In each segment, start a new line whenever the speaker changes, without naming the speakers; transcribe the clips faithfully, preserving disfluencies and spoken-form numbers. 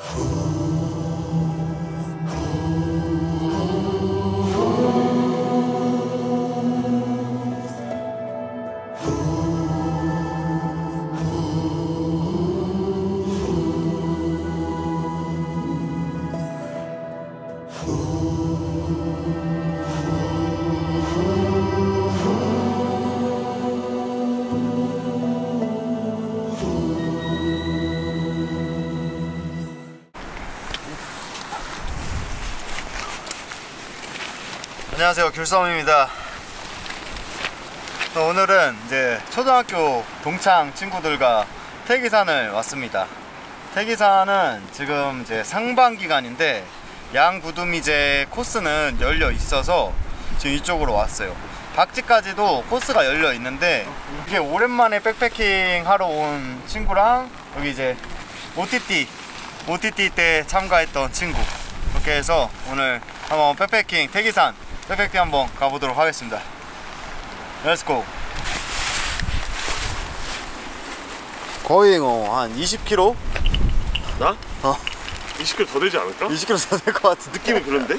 안녕하세요, 귤썸입니다. 오늘은 이제 초등학교 동창 친구들과 태기산을 왔습니다. 태기산은 지금 이제 상반기간인데 양구두미제 코스는 열려 있어서 지금 이쪽으로 왔어요. 박지까지도 코스가 열려 있는데 이게 오랜만에 백패킹 하러 온 친구랑 여기 이제 오티티 오티티 때 참가했던 친구, 이렇게 해서 오늘 한번 백패킹 태기산 백패킹 한번 가보도록 하겠습니다. 렛츠고. 거의 뭐 한 이십 킬로미터?
나?
어
이십 킬로미터 더 되지 않을까?
이십 킬로미터 더 될 것 같은
느낌이 그런데?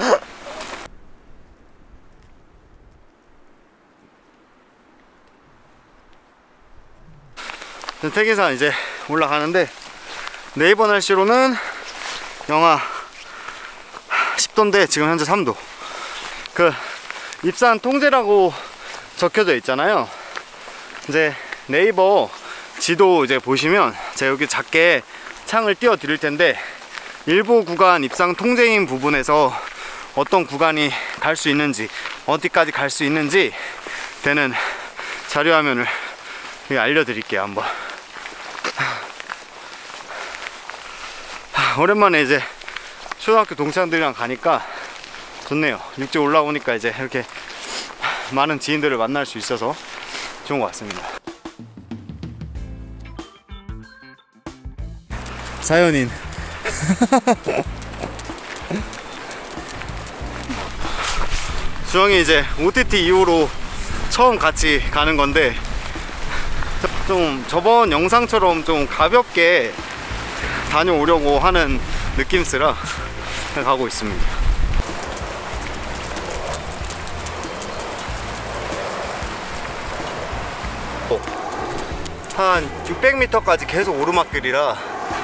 태기산 이제 올라가는데 네이버 날씨로는 영하 십 도인데 지금 현재 삼 도. 그 입산 통제라고 적혀져 있잖아요. 이제 네이버 지도 이제 보시면 제가 여기 작게 창을 띄워 드릴 텐데 일부 구간 입상 통제인 부분에서 어떤 구간이 갈 수 있는지, 어디까지 갈 수 있는지 되는 자료화면을 알려드릴게요. 한번. 오랜만에 이제 초등학교 동창들이랑 가니까 좋네요. 육지 올라오니까 이제 이렇게 많은 지인들을 만날 수 있어서 좋은 것 같습니다. 자연인. 주영이 이제 오티티 이후로 처음 같이 가는 건데 좀 저번 영상처럼 좀 가볍게 다녀오려고 하는 느낌스라 가고 있습니다. 한 육백 미터까지 계속 오르막길이라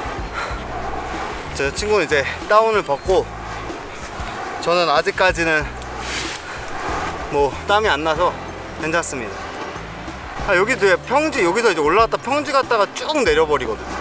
제 친구는 이제 다운을 벗고 저는 아직까지는 뭐 땀이 안 나서 괜찮습니다. 아, 여기도 평지, 여기서 이제 올라갔다 평지 갔다가 쭉 내려버리거든요.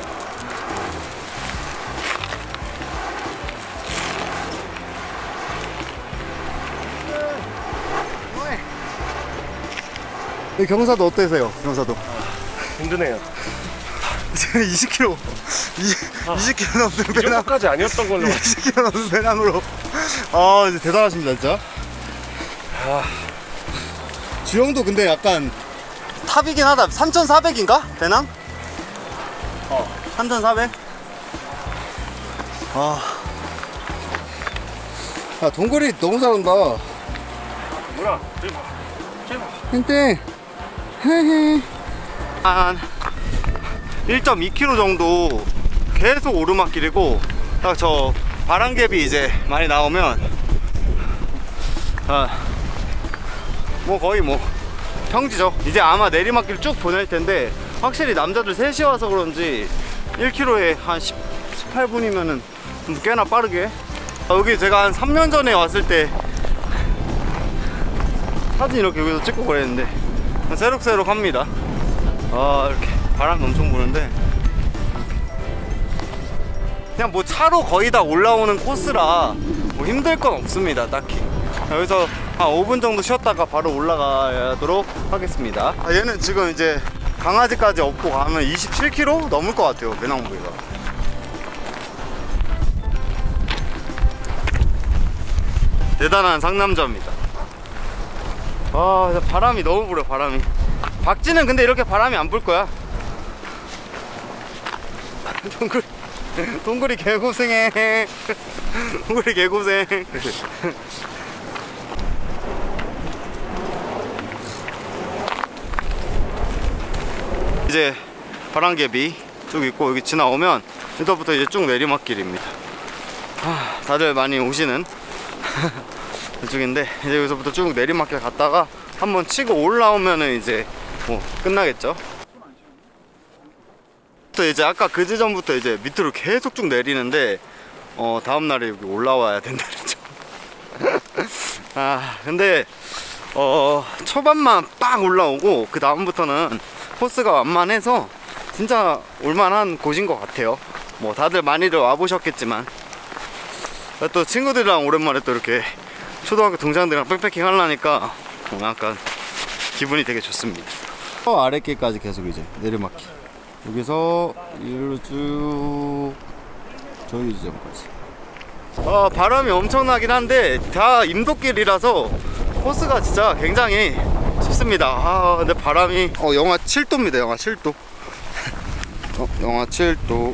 경사도 어떠세요? 경사도
힘드네요.
지금 이십 킬로미터
아,
이십 킬로미터 넘는 배낭,
이 정도까지 아니었던 걸로.
이십 킬로미터 넘는 배낭으로. 아 이제 대단하십니다 진짜.
아.
주영도 근데 약간 탑이긴 하다. 삼천사백인가? 배낭? 어 삼천사백? 아, 야 동굴이 너무 잘한다.
뭐야?
땡땡 헤헤. 한 일 점 이 킬로미터 정도 계속 오르막길이고 딱 저 바람갭이 이제 많이 나오면 아, 뭐 거의 뭐 평지죠. 이제 아마 내리막길 쭉 보낼 텐데 확실히 남자들 셋이 와서 그런지 일 킬로미터에 한 십, 십팔 분이면은 꽤나 빠르게. 아, 여기 제가 한 삼 년 전에 왔을 때 사진 이렇게 여기서 찍고 그랬는데 새록새록합니다. 아 이렇게 바람 엄청 부는데 그냥 뭐 차로 거의 다 올라오는 코스라 뭐 힘들 건 없습니다 딱히. 여기서 한 오 분 정도 쉬었다가 바로 올라가도록 하겠습니다. 아, 얘는 지금 이제 강아지까지 업고 가면 이십칠 킬로미터 넘을 것 같아요 배낭무게가. 대단한 상남자입니다. 아 바람이 너무 불어. 바람이. 박지는 근데 이렇게 바람이 안 불 거야. 동굴 동굴이 개고생해. 동굴이 개고생. 이제 바람갭이 쭉 있고, 여기 지나오면 여기서부터 이제 쭉 내리막길입니다. 하, 다들 많이 오시는 이쪽인데, 이제 여기서부터 쭉 내리막길 갔다가 한번 치고 올라오면은 이제 뭐 끝나겠죠. 또 이제 아까 그 지점부터 이제 밑으로 계속 쭉 내리는데, 어 다음날에 여기 올라와야 된다 그랬죠. 아 근데 어 초반만 빡 올라오고 그 다음부터는 코스가 완만해서 진짜 올만한 곳인 것 같아요. 뭐 다들 많이들 와보셨겠지만, 또 친구들이랑 오랜만에 또 이렇게 초등학교 동창들이랑 백패킹 하려니까 약간 기분이 되게 좋습니다. 어, 아랫길까지 계속 이제 내리막길, 여기서 이리로 쭉 저희 지점까지. 아, 바람이 엄청나긴 한데 다 임도길이라서 코스가 진짜 굉장히 쉽습니다. 아 근데 바람이 어 영하 칠 도입니다. 영하 칠 도. 어, 영하 칠 도.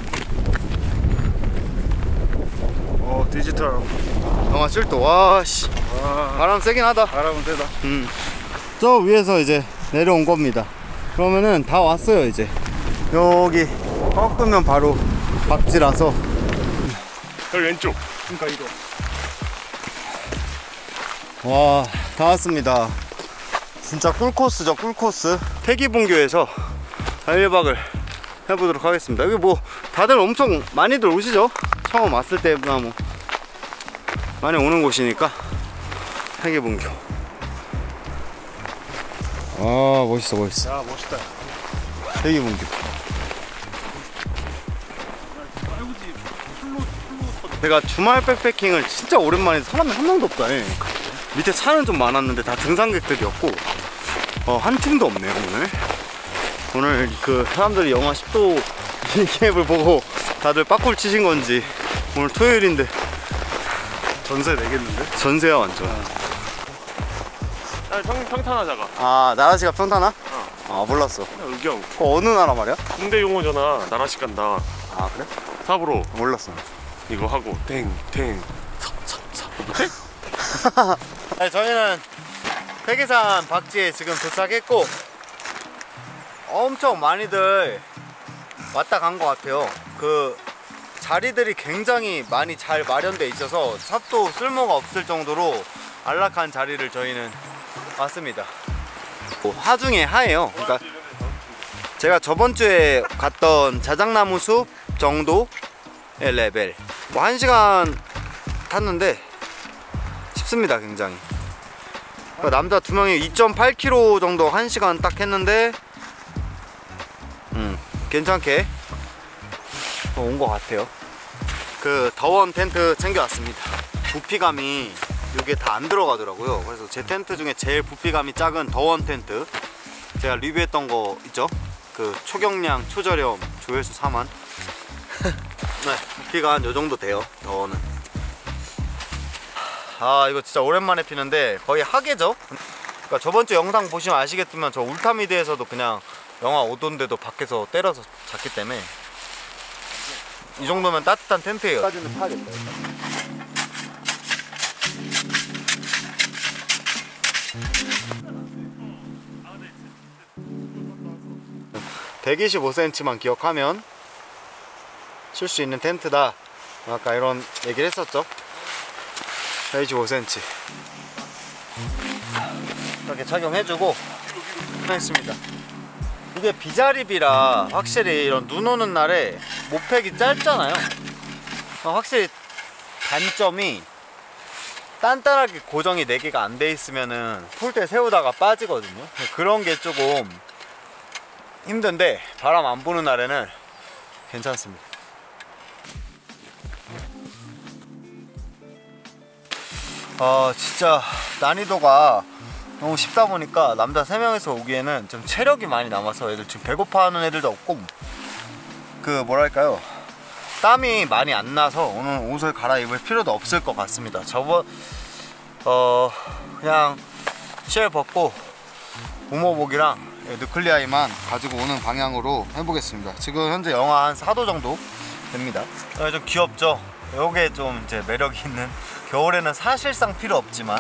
어 디지털.
영하 칠 도. 와씨,
와
바람 세긴 하다.
바람은 세다.
음. 저 위에서 이제 내려온 겁니다. 그러면은 다 왔어요. 이제 여기 꺾으면 바로 박지라서.
여기 왼쪽. 그러니까 이거.
와, 다 왔습니다. 진짜 꿀코스죠, 꿀코스. 태기본교에서 일 박을 해보도록 하겠습니다. 여기 뭐 다들 엄청 많이들 오시죠? 처음 왔을 때나 뭐 많이 오는 곳이니까. 태기본교. 아 멋있어 멋있어.
야 멋있다.
태기본교. 제가 주말 백패킹을 진짜 오랜만에 사람이 한 명도 없다. 해. 밑에 차는 좀 많았는데 다 등산객들이었고, 어, 한 팀도 없네요 오늘. 오늘 그 사람들이 영하 십 도 미니캡을 보고 다들 빠꿀 치신 건지 오늘 토요일인데
전세 내겠는데?
전세야 완전.
아, 평, 평탄하자가.
아 나라시가 평탄하?
어.
아 몰랐어.
그냥 의경.
그거 어느 나라 말이야?
군대 용어잖아. 나라씩 간다.
아 그래?
삽으로
몰랐어.
이거 하고 탱탱 삽삽삽 못해?
네, 저희는 태계산 박지에 지금 도착했고 엄청 많이들 왔다 간 것 같아요. 그 자리들이 굉장히 많이 잘 마련돼 있어서 삽도 쓸모가 없을 정도로 안락한 자리를 저희는 왔습니다. 하중에 하예요. 그러니까 제가 저번 주에 갔던 자작나무 숲 정도의 레벨. 뭐 한 시간 탔는데 쉽습니다, 굉장히. 그러니까 남자 두 명이 이 점 팔 킬로미터 정도 한 시간 딱 했는데, 음, 괜찮게 온 것 같아요. 그 더원 텐트 챙겨왔습니다. 부피감이 이게 다 안 들어가더라고요. 그래서 제 텐트 중에 제일 부피감이 작은 더원 텐트, 제가 리뷰했던 거 있죠? 그 초경량 초저렴 조회수 사만. 네, 부피가 한 요정도 돼요, 더원은. 아 이거 진짜 오랜만에 피는데 거의 하계죠? 그러니까 저번주 영상 보시면 아시겠지만 저 울타미드에서도 그냥 영하 오 도인데도 밖에서 때려서 잤기 때문에 이 정도면 따뜻한 텐트예요. 까지는 파겠다. 백이십오 센티미터만 기억하면 칠 수 있는 텐트다. 아까 이런 얘기를 했었죠. 백이십오 센티미터 이렇게 착용해주고 했습니다. 이게 비자립이라 확실히 이런 눈 오는 날에 목팩이 짧잖아요. 확실히 단점이 단단하게 고정이 네 개가 안 돼 있으면은 폴대 세우다가 빠지거든요. 그런 게 조금 힘든데 바람 안 부는 날에는 괜찮습니다. 아 진짜 난이도가 너무 쉽다 보니까 남자 세 명이서 오기에는 좀 체력이 많이 남아서 애들 지금 배고파하는 애들도 없고, 그 뭐랄까요, 땀이 많이 안 나서 오늘 옷을 갈아입을 필요도 없을 것 같습니다. 저번 어 그냥 쉘 벗고 우모복이랑 누클리아이만 가지고 오는 방향으로 해보겠습니다. 지금 현재 영하 한 사 도 정도 됩니다. 어, 좀 귀엽죠? 요게 좀 이제 매력이 있는, 겨울에는 사실상 필요 없지만.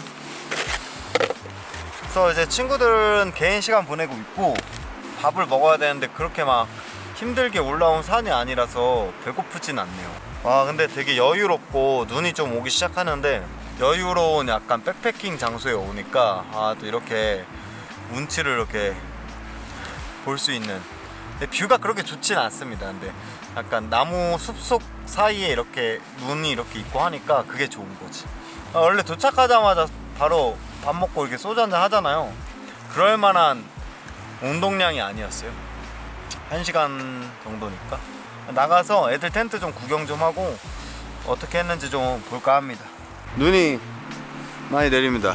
그래서 이제 친구들은 개인 시간 보내고 있고 밥을 먹어야 되는데 그렇게 막 힘들게 올라온 산이 아니라서 배고프진 않네요. 아 근데 되게 여유롭고 눈이 좀 오기 시작하는데 여유로운 약간 백패킹 장소에 오니까 아 또 이렇게 운치를 이렇게 볼 수 있는. 근데 뷰가 그렇게 좋진 않습니다. 근데 약간 나무 숲속 사이에 이렇게 눈이 이렇게 있고 하니까 그게 좋은 거지. 아, 원래 도착하자마자 바로 밥 먹고 이렇게 소주 한잔 하잖아요. 그럴 만한 운동량이 아니었어요. 한 시간 정도니까 나가서 애들 텐트 좀 구경 좀 하고 어떻게 했는지 좀 볼까 합니다. 눈이 많이 내립니다.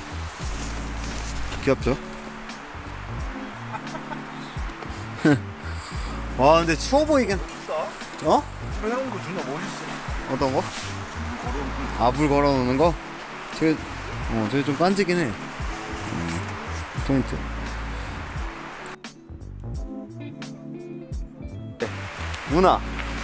귀엽죠? 와 근데 추워 보이긴. 어?
불 해놓은 거 존나 멋있어.
어떤 거? 아, 불 걸어놓는 거? 저게, 어, 저게 좀 빤지긴 해. 음, 포인트. 네. 누나.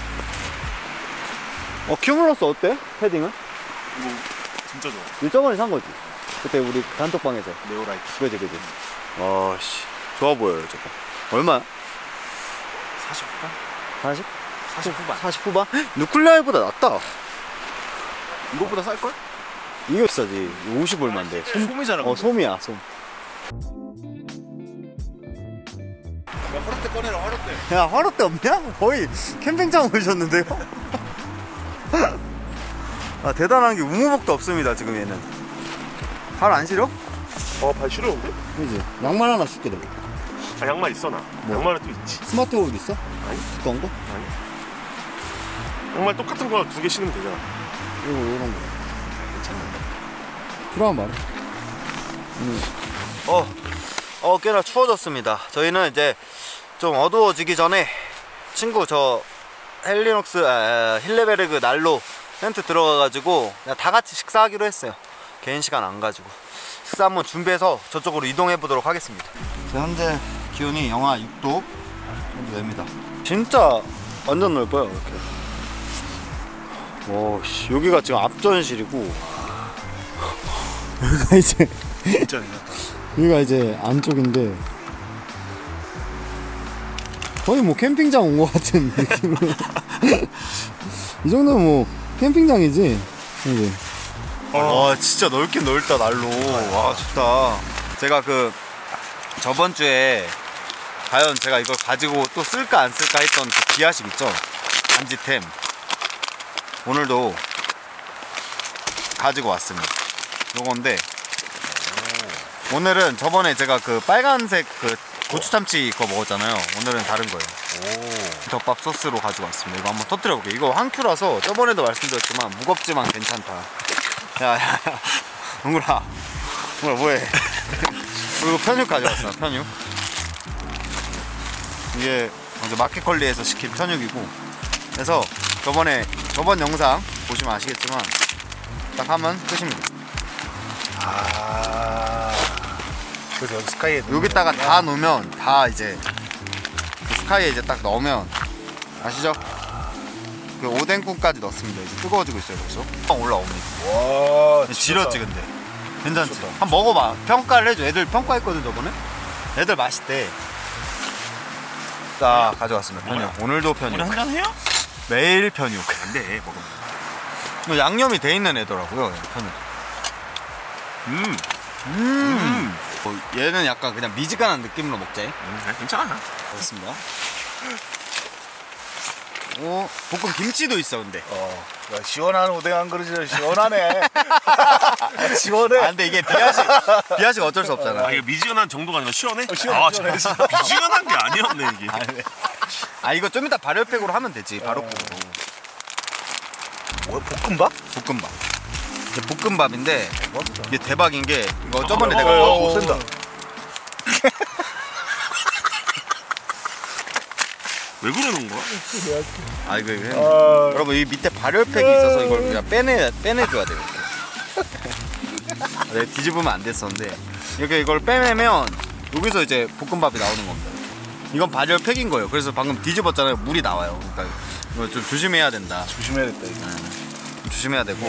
어, 큐블러스 어때? 패딩은?
이거 진짜 좋아.
이 저번에 산 거지? 그때 우리 단톡방에서.
네오라이트.
그지, 그지. 아, 씨. 좋아 보여요, 저거. 얼마야?
사십 후반?
사십?
사십 후반.
사십 후반? 누클레아보다 낫다.
이거보다 쌀걸?
이게 비싸지. 오십 얼마인데.
솜이잖아.
어, 솜이야, 솜.
야, 화롯대 꺼내라, 화롯대.
야, 화롯대 없냐? 거의 캠핑장 오셨는데요? 아, 대단한 게 우무복도 없습니다, 지금 얘는. 발 안 시려?
어, 발 시려운데?
그지. 양말 하나 줄게, 너.
아, 양말 있어 나.
뭐?
양말은 또 있지.
스마트 옷 있어?
아니.
두꺼운 거?
아니. 양말 똑같은 거 두 개 신으면 되잖아.
이거, 이런 거.
괜찮아.
필요한 말. 음. 어, 어, 꽤나 추워졌습니다. 저희는 이제 좀 어두워지기 전에 친구 저 헬리녹스, 아, 힐레베르그 난로 텐트 들어가가지고 그냥 다 같이 식사하기로 했어요. 개인 시간 안 가지고. 식사 한번 준비해서 저쪽으로 이동해 보도록 하겠습니다. 현재 기온이 영하 육 도 정도 됩니다. 진짜 완전 넓어요, 이렇게. 오, 씨, 여기가 지금 앞전실이고 여기가 이제
진짜 괜찮다.
여기가 이제 안쪽인데 거의 뭐 캠핑장 온 것 같은 느낌으로 이 정도면 뭐 캠핑장이지. 이제. 와 진짜 넓긴 넓다 난로. 와 좋다. 제가 그 저번 주에 과연 제가 이걸 가지고 또 쓸까 안 쓸까 했던 그 기아식 있죠, 안지템. 오늘도 가지고 왔습니다. 요건데 오늘은 저번에 제가 그 빨간색 그 고추참치 그거 먹었잖아요. 오늘은 다른 거예요. 오. 덮밥 소스로 가지고 왔습니다. 이거 한번 터뜨려 볼게요. 이거 한 큐라서 저번에도 말씀드렸지만 무겁지만 괜찮다. 야야야 동그라 동그라 뭐해. 그리고 편육 가져왔어. 편육 이게 먼저 마켓컬리에서 시킨 편육이고, 그래서 저번에 저번 영상 보시면 아시겠지만 딱 하면 끝입니다.
아. 그래서 여기 스카이에
여기다가 다 놓으면 다 이제 그 스카이에 이제 딱 넣으면 아시죠? 그 오뎅국까지 넣습니다. 이제 뜨거워지고 있어요. 벌써 막 올라옵니다.
와.
지렸지 근데 괜찮지?
미쳤다.
한번 먹어봐. 평가를 해줘. 애들 평가했거든 저번에. 애들 맛있대. 자 가져왔습니다. 편육. 오늘도 편육.
한잔 해요?
매일 편육.
안돼 먹으면.
뭐 양념이 돼 있는 애더라고요. 편육.
음.
음. 어, 얘는 약간 그냥 미지근한 느낌으로 먹자.
음, 괜찮아.
그렇습니다. 오, 볶음 김치도 있어 근데.
어. 야, 시원한 오뎅 한 그릇이 시원하네. 시원해.
아 근데 이게 비아식 비아식 어쩔 수 없잖아.
아, 이거 미지근한 정도가 아니라 시원해?
어, 시원해,
아,
시원해.
진짜 미지근한 게 아니었네 이게.
아, 네. 아 이거 좀 이따 발열팩으로 하면 되지. 바로
어.
굽고.
뭐야, 볶음밥?
볶음밥. 이게 볶음밥인데
대박이다.
이게 대박인 게 이거 저번에
어,
내가
어,
오,
어,
센다.
왜 그러는 거야?
아 이거, 이거
아.
여러분 이 밑에 발열팩이 있어서 이걸 그냥 빼내 빼내줘야 돼요. 이렇게. 내가 뒤집으면 안 됐었는데 이렇게 이걸 빼내면 여기서 이제 볶음밥이 나오는 겁니다. 이건 발열팩인 거예요. 그래서 방금 뒤집었잖아요. 물이 나와요. 그러니까 이거 좀 조심해야 된다.
조심해야겠다. 이거.
좀 조심해야 되고.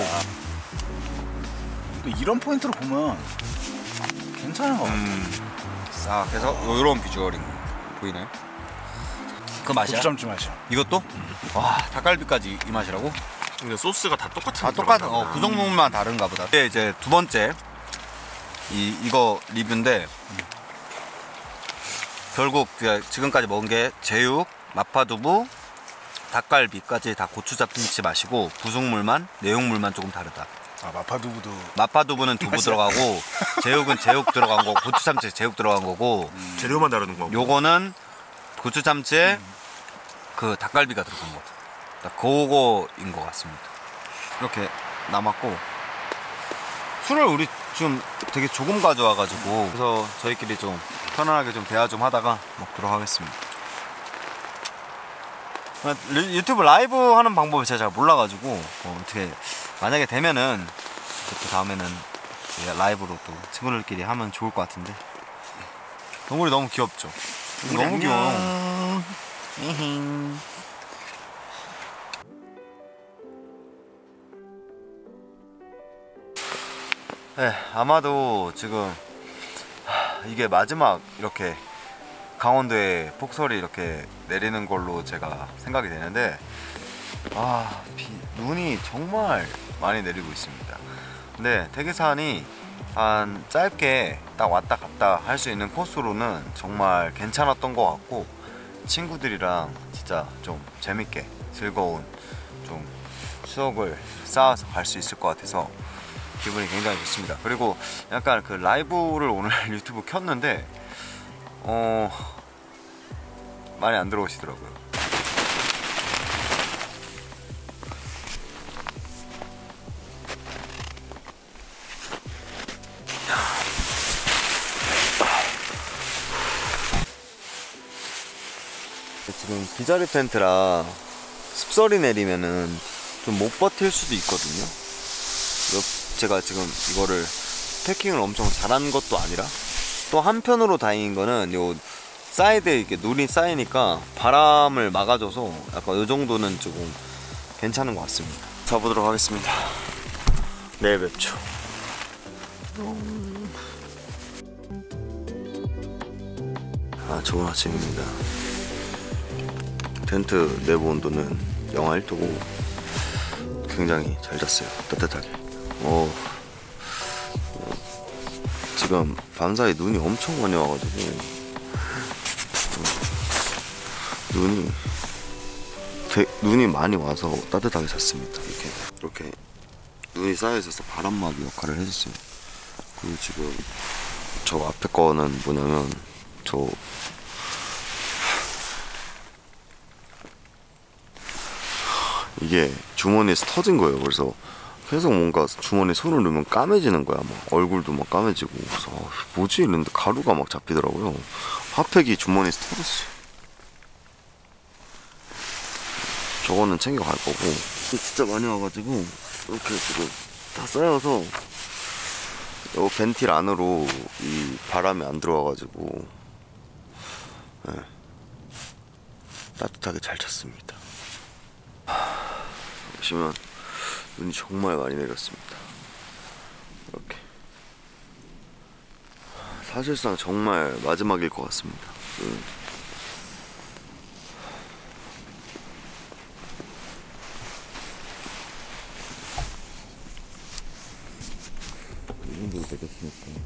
또 이런 포인트로 보면 괜찮아.
음, 싹 해서 이런 비주얼이 보이나요? 그 맛이야?
고추장찌 맛이야.
이것도? 와, 닭갈비까지 이 맛이라고?
근데 소스가 다 똑같은
아,
게
똑같은,
들어간다.
어, 구성물만 다른가 보다. 이게 이제 두 번째, 이, 이거 리뷰인데, 결국 지금까지 먹은 게 제육, 마파두부, 닭갈비까지 다 고추장찌 맛이고, 구성물만, 내용물만 조금 다르다.
아, 마파두부도.
마파두부는 두부 들어가고, 제육은 제육 들어간 거고, 고추참치에 제육 들어간 거고,
음. 재료만 다르는 거고.
요거는 고추참치에 음. 그 닭갈비가 들어간 거. 그거인 것 같습니다. 이렇게 남았고, 술을 우리 좀 되게 조금 가져와가지고, 그래서 저희끼리 좀 편안하게 좀 대화 좀 하다가 먹도록 하겠습니다. 유튜브 라이브 하는 방법을 제가 잘 몰라가지고, 뭐 어떻게 만약에 되면은 또 다음에는 라이브로 또 친구들끼리 하면 좋을 것 같은데. 동물이 너무 귀엽죠? 너무 귀여워. 네, 아마도 지금 이게 마지막 이렇게 강원도에 폭설이 이렇게 내리는 걸로 제가 생각이 되는데, 아, 비, 눈이 정말 많이 내리고 있습니다. 근데 태계산이 한 짧게 딱 왔다 갔다 할 수 있는 코스로는 정말 괜찮았던 것 같고, 친구들이랑 진짜 좀 재밌게 즐거운 좀 추억을 쌓아서 갈 수 있을 것 같아서 기분이 굉장히 좋습니다. 그리고 약간 그 라이브를 오늘 유튜브 켰는데 어 많이 안 들어오시더라고요. 지금 기자리 텐트라 습설이 내리면은 좀 못 버틸 수도 있거든요. 제가 지금 이거를 패킹을 엄청 잘한 것도 아니라, 또 한편으로 다행인 거는 요 사이드에 이렇게 눈이 쌓이니까 바람을 막아줘서 약간 요 정도는 조금 괜찮은 것 같습니다. 자보도록 하겠습니다. 내일 뵙죠. 아, 좋은 아침입니다. 텐트 내부 온도는 영하 일 도고 굉장히 잘 잤어요. 따뜻하게. 어, 지금 밤사이 눈이 엄청 많이 와가지고 눈이 되, 눈이 많이 와서 따뜻하게 잤습니다. 이렇게 이렇게 눈이 쌓여있어서 바람막이 역할을 해줬어요. 그리고 지금 저 앞에 거는 뭐냐면 저 이게 주머니에서 터진 거예요. 그래서 계속 뭔가 주머니에 손을 넣으면 까매지는 거야. 막 얼굴도 막 까매지고. 그래서 어, 뭐지? 이랬는데 가루가 막 잡히더라고요. 핫팩이 주머니에서 터졌어요. 저거는 챙겨갈 거고. 진짜 많이 와가지고 이렇게 지금 다 쌓여서 요 벤틸 안으로 이 바람이 안 들어와가지고 네. 따뜻하게 잘 잤습니다. 보시면 눈이 정말 많이 내렸습니다. 이렇게 사실상 정말 마지막일 것 같습니다. 음. 이 정도 되겠으니까.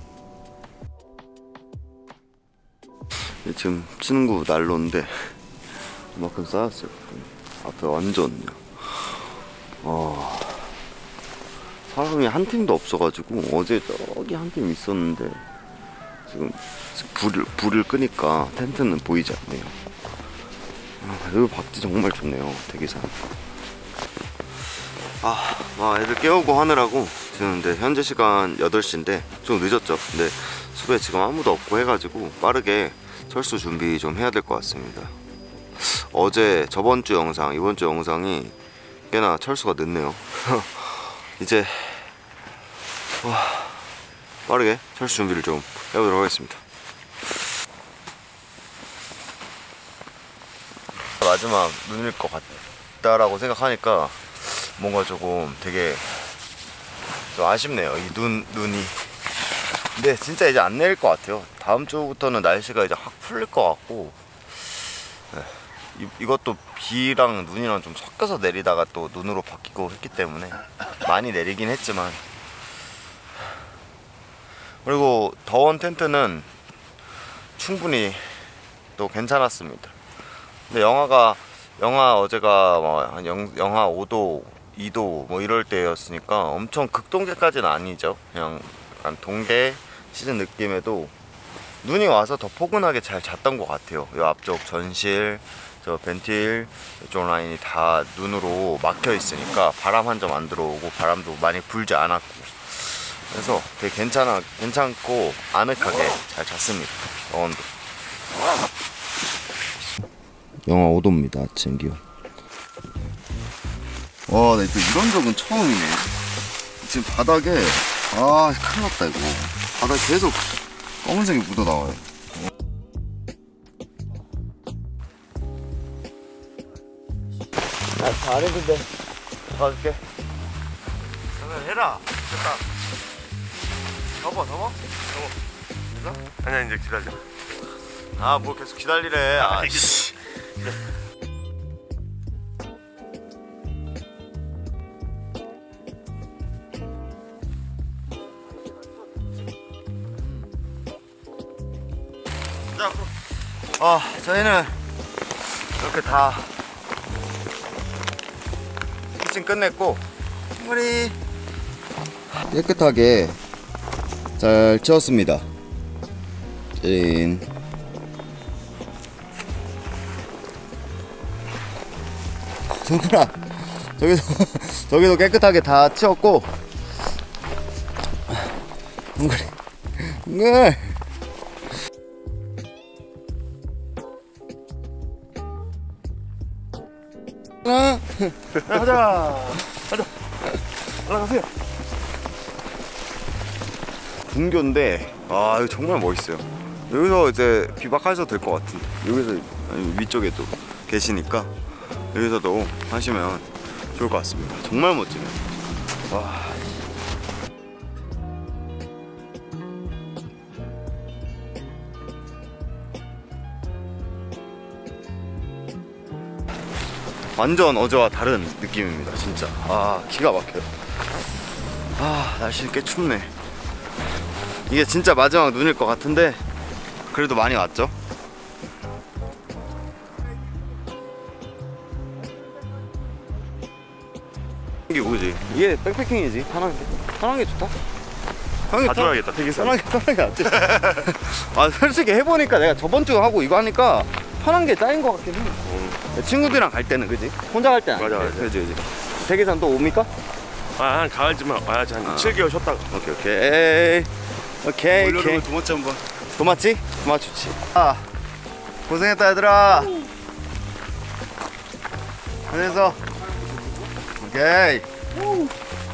지금 친구 난로인데 이만큼 쌓았어요. 앞에 완전요. 어, 사람이 한 팀도 없어가지고 어제 저기 한 팀 있었는데 지금 불을, 불을 끄니까 텐트는 보이지 않네요. 아, 여기 박지 정말 좋네요. 대기산. 아, 아, 애들 깨우고 하느라고 지금 근데 현재 시간 여덟 시인데 좀 늦었죠. 근데 숲에 지금 아무도 없고 해가지고 빠르게 철수 준비 좀 해야 될 것 같습니다. 어제 저번주 영상, 이번주 영상이 꽤나 철수가 늦네요. 이제 와, 빠르게 철수 준비를 좀 해보도록 하겠습니다. 마지막 눈일 것 같다라고 생각하니까 뭔가 조금 되게 좀 아쉽네요. 이 눈, 눈이. 근데 진짜 이제 안 내릴 것 같아요. 다음 주부터는 날씨가 이제 확 풀릴 것 같고. 네. 이, 이것도 비랑 눈이랑 좀 섞여서 내리다가 또 눈으로 바뀌고 했기 때문에 많이 내리긴 했지만, 그리고 더원 텐트는 충분히 또 괜찮았습니다. 근데 영하가 영하 어제가 뭐 한 영하 오 도, 이 도 뭐 이럴 때였으니까 엄청 극동계까지는 아니죠. 그냥 약간 동계 시즌 느낌에도 눈이 와서 더 포근하게 잘 잤던 것 같아요. 이 앞쪽 전실, 저 벤틸 이쪽 라인이 다 눈으로 막혀 있으니까 바람 한 점 안 들어오고 바람도 많이 불지 않았고, 그래서 되게 괜찮아 괜찮고 아늑하게 잘 잤습니다. 어원도 영하 오 도입니다. 아침 기온. 와, 나 또 이런 적은 처음이네. 지금 바닥에, 아 큰일 났다 이거. 바닥에 계속 검은색이 묻어 나와요. 나 잘했는데 가줄게.
그러면 해라. 됐다. 접어, 접어? 접어. 됐어? 아니야, 이제 기다려.
아, 뭐 계속 기다리래. 아, 씨. 아, 저희는 이렇게 다 피칭 끝냈고 우리 깨끗하게 잘 치웠습니다. 찐. 정훈아, 저기도 저기도 깨끗하게 다 치웠고, 웅글이 웅글 아,
가자. 가자. 올라가세요.
군교인데, 아 이거 정말 멋있어요. 여기서 이제 비박하셔도 될 것 같은데, 여기서 아니, 위쪽에도 계시니까 여기서도 하시면 좋을 것 같습니다. 정말 멋지네요. 와. 완전 어제와 다른 느낌입니다, 진짜. 아, 기가 막혀요. 아, 날씨는 꽤 춥네. 이게 진짜 마지막 눈일 것 같은데 그래도 많이 왔죠? 이게 뭐지? 이게 백패킹이지. 편한 게 편한 게 좋다. 편한 게
가져와야겠다, 되게
편한 게 편한 게 낫지. 아, 솔직히 해보니까 내가 저번 주 하고 이거 하니까 편한 게 짱인 것 같긴 해. 어. 친구들이랑 갈 때는 그지? 혼자 갈 때는
맞아, 맞아.
그지 그지. 대계산 또 옵니까?
아, 한 가을쯤에 와야지. 한
아.
칠 개월 쉬었다가.
오케이 오케이 오케이 오케이.
올여름에 도마치 한번.
도마치? 도마치 좋지. 아, 고생했다 얘들아. 그래서 오케이.